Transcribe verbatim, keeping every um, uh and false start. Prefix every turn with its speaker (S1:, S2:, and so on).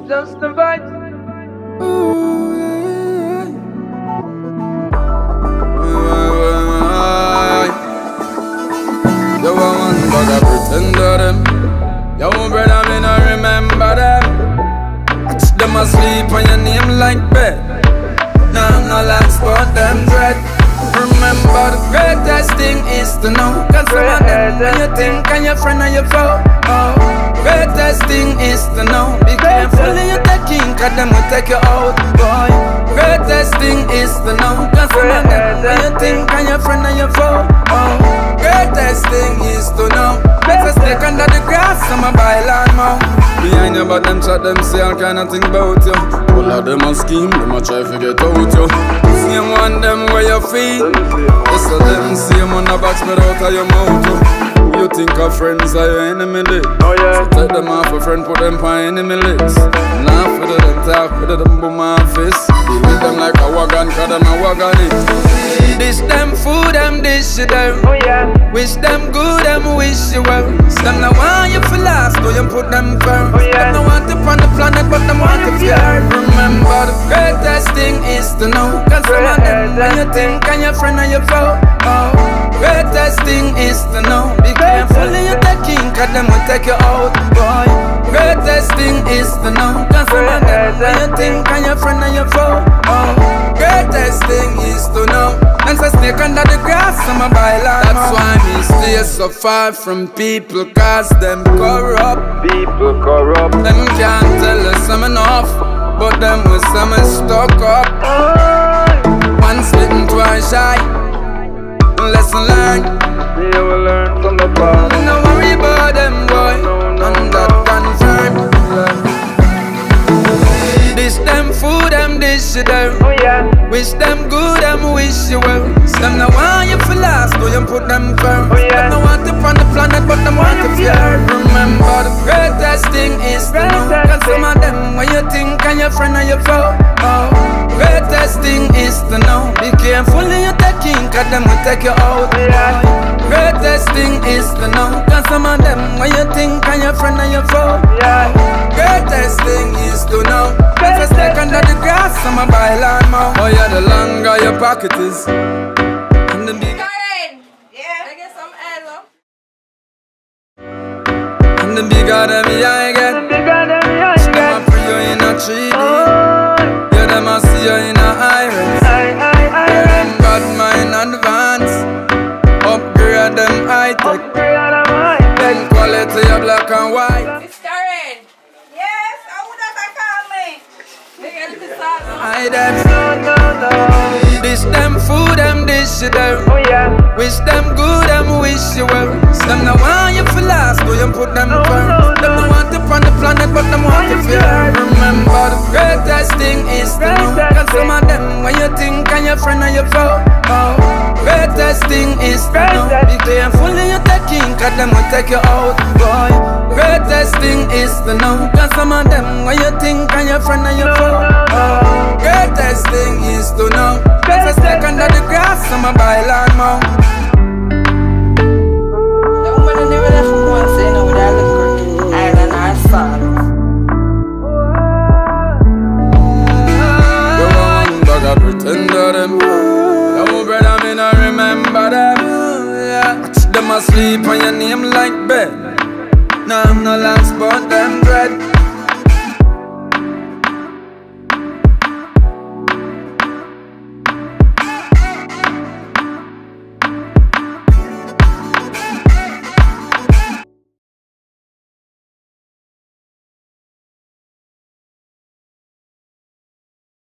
S1: Just the vibes.
S2: Ooh, yeah, yeah. Yo, I want bag of pretender them. Yo, brother, me no remember them. Catch them asleep on your name like bed. Now I'm not last but them dread. Remember the greatest thing is to know. Cause some of them when you think and your friend and your foe. Oh, greatest thing is to know. Be careful when you take in, cause them will take you out, boy. Greatest thing is to know. Cause some of them when you think and your friend and your foe. Oh, greatest thing is to know. Better stick under the grass, some a buy land more. Behind your back them chat, them say all kind of thing about you. All of them a scheme, them a try to get out you. Same one them where you feel. Yes, of them same on the box made out of your mouth you. You think of friends are your enemy lit. Oh yeah. So take them off a friend, put them on enemy list. Laugh with them, talk with them, boom my fist. Deal with them like a wagon, cause them a wagon it. Dish them food, them dish you them. Oh yeah. Wish them good, them wish you well. Some no want you for last, so you put them first. Oh yeah. Them no want you on the planet, but them want to fear. Remember the greatest thing is to know. Cause some of them when you think and your friend and your foe. Oh, greatest thing is to know. Be careful when you take in, cause them will take you out, boy. Greatest thing is to know. Cause some of them when you think and your friend and your foe. Oh, greatest thing is to know. And so snake under the grass, I'm a buy land. That's why me stay so far from people, cause them corrupt.
S1: People corrupt.
S2: Them can't tell us I'm enough, but them with some stuck up. Once bitten, twice shy. Lesson learned.
S1: They will learn from the past.
S2: No worry about them, boy. None that confirmed. Dish them food, them dish you them.
S1: Oh yeah.
S2: Wish them good, them wish you well. Some no want you for last, so you put them first.
S1: Oh yeah.
S2: Them no want you on the planet, but them want to fear. Remember the greatest thing is to know. Cause some of them when you think and your friend and your foe. Oh, greatest thing is to know. Be careful when you take in, cause them will take you out.
S1: Yeah.
S2: Greatest thing is to know. Cause some of them when you think and your friend and your foe.
S1: Yeah.
S2: Greatest thing is to know. Better stick under the grass, I'm a buy land more. Oh yeah, the longer your pocket is, and the bigger.
S3: Yeah, I get some hello.
S2: And the bigger them I get,
S1: The bigger them I
S2: them
S1: get.
S2: a put you in a three D.
S1: Oh,
S2: Yeah, them a see you in a iris.
S1: I, I, I,
S2: Yeah, them bad mind advance. Upgrade them high tech.
S1: upgrade on my head.
S2: Then quality of black and white.
S3: It's Karen. Yes, I would have called me. They get it to start.
S2: I them.
S1: No, no, no.
S2: Dish them food, them dish you them.
S1: Oh yeah.
S2: Wish them good, them wish you well. Some no want you for last, so you put them
S1: No,
S2: first.
S1: no,
S2: Them no
S1: no.
S2: want you on the planet, but them want to fear. Remember the greatest thing is to know. Cause some of them when you think and your friend and your foe. Oh, greatest thing is to know. Be careful when you take in, cause them will take you out, boy. Greatest thing is to know. Cause some of them when you think and your friend and your foe. Oh, greatest thing is to know. Better stick under the grass, I'm a buy land more.
S3: The woman never left from one saying over there, look good. Island or salt.
S2: You want bag of pretender them. Yo, brother, me no remember them. Catch them asleep on your name like bed. Now I'm no last but them dread.